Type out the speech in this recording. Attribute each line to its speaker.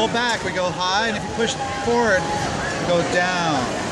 Speaker 1: pull back, we go high, and if you push forward, we go down.